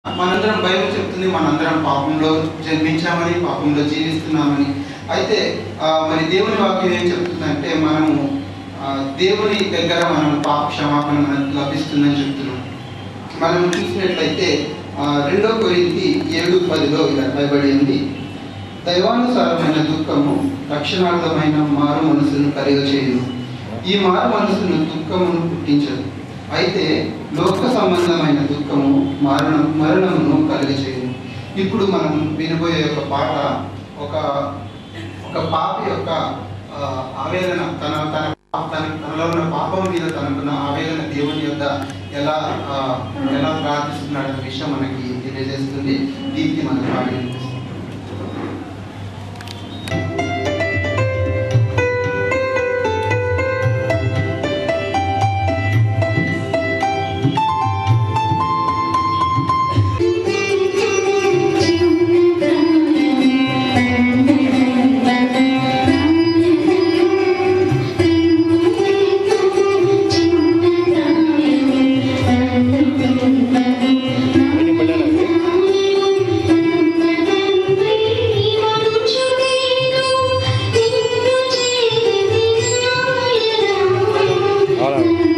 మనందరం బైబిల్ చెప్తుంది మనందరం పాపంలో జన్మించామని, పాపంలో జీవిస్తున్నామని. అయితే మరి దేవుని వాక్యం ఏం చెప్తుందంటే మనము దేవుని దగ్గర మనం పాప క్షమాపణ మనకు లభిస్తుందని చెప్తున్నాం. మనం చూసినట్లయితే 2 కొరింథీ 7:10లో ఇలా రాయబడి ఉంది, దైవానుసారమైన దుఃఖము రక్షణార్థమైన మారు మనసును కలుగచేయును. ఈ మారు మనసును దుఃఖమును పుట్టించదు, అయితే లోక సంబంధమైన దుఃఖము మరణమును కలుగచేయును. ఇప్పుడు మనం వినబోయే ఒక పాట ఒక పాప యొక్క ఆవేదన, తనలో ఉన్న పాపం మీద తనకున్న ఆవేదన దేవుని యొక్క ఎలా ప్రార్థిస్తున్నాడనే విషయం మనకి తెలియజేస్తుంది. దీప్తి మనకు పాడి Hola.